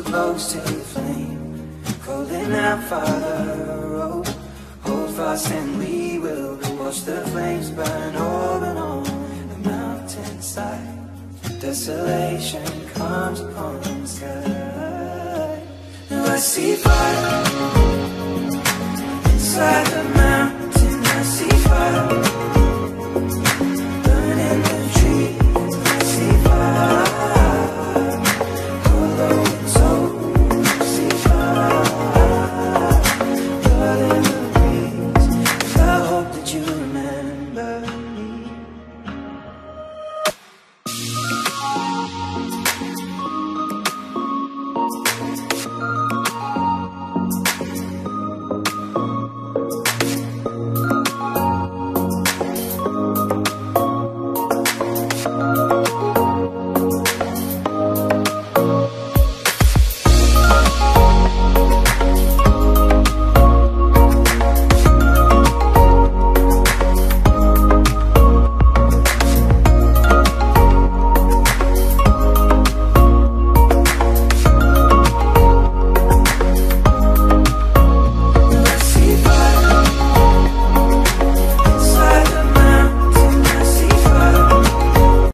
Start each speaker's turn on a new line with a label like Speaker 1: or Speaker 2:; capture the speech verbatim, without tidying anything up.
Speaker 1: close to the flame, calling out, Father, oh, hold fast and we will watch the flames burn over on the mountainside. Desolation comes upon the sky. Now I see fire inside the mountain. I see fire.